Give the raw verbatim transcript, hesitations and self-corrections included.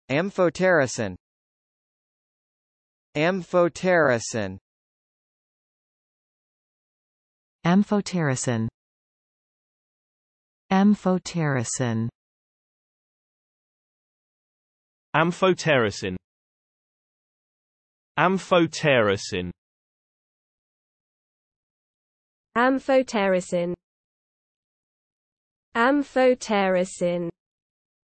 Amphotericin. Amphotericin. Amphotericin. Amphotericin. Amphotericin. Amphotericin. Amphotericin. Amphotericin.